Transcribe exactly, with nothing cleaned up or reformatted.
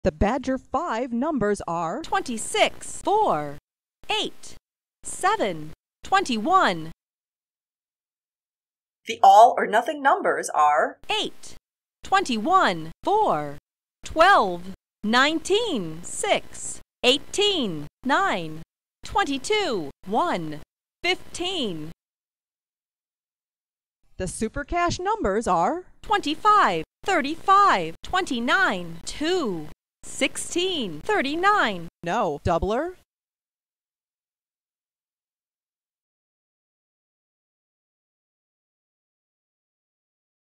The Badger five numbers are twenty-six, four, eight, seven, twenty-one. The all or nothing numbers are eight, twenty-one, four, twelve, nineteen, six, eighteen, nine, twenty-two, one, fifteen. The SuperCash numbers are twenty-five, thirty-five, twenty-nine, two, sixteen, thirty-nine. No, doubler.